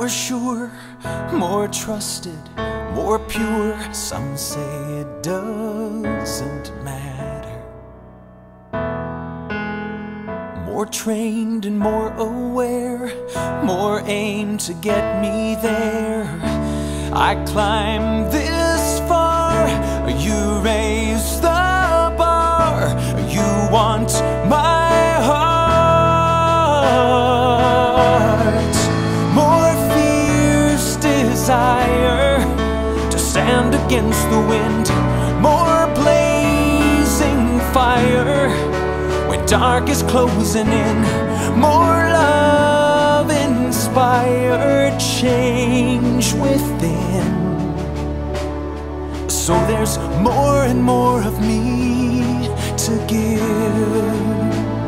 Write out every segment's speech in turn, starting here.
more sure, more trusted, more pure. Some say it doesn't matter. More trained and more aware, more aim to get me there. I climb this far, you raise the bar. You want my heart. More fierce desire to stand against the wind. More blazing fire when dark is closing in. More love inspired change within. So there's more and more of me to give.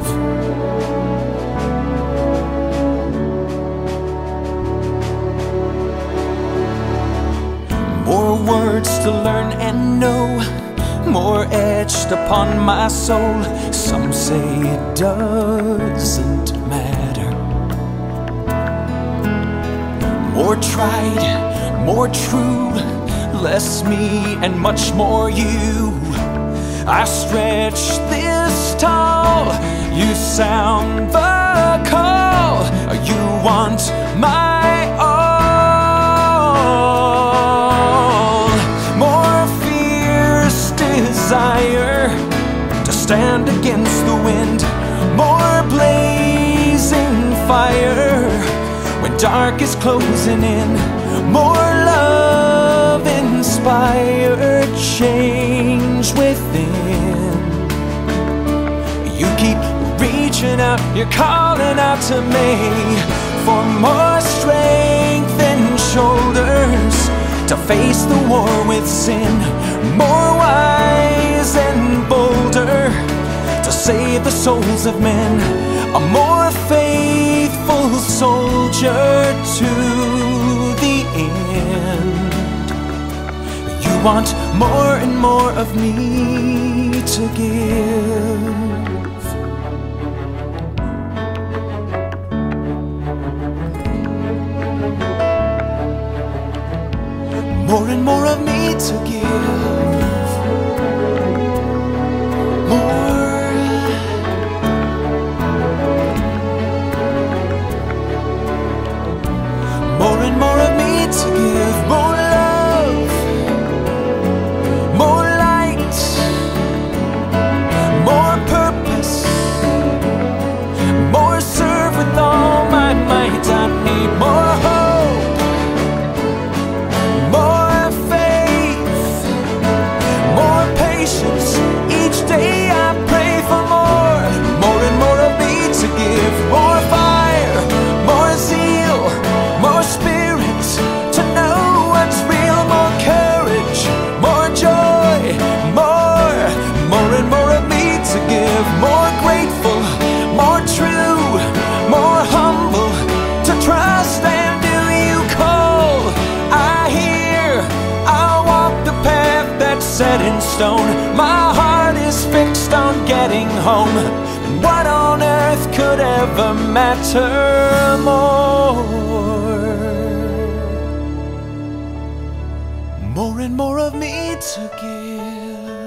More words to learn and know, more etched upon my soul. Some say it doesn't matter. More tried, more true, less me and much more you. I stretch this tall, you sound the call. You want my all. More fierce desire to stand against the wind. More blazing fire when dark is closing in. More love inspired change within. You keep reaching out, you're calling out to me for more strength and shoulders to face the war with sin. More wise and bolder to save the souls of men. A more faithful soldier to the end. You want more and more of me to give. More and more of me to give. More. More and more of me to give. More love, more light, more purpose, more serve with all my might. I need more hope, more faith, more patience. Each day I pray for more. More and more of me to give. More fire, more zeal, more spirit to know what's real. More courage, more joy, more and more of me to give. More grateful, more true, more humble to trust and do you call. I hear, I'll walk the path that's set in stone. My heart is fixed on getting home. And what on earth could ever matter more? More and more of me to give.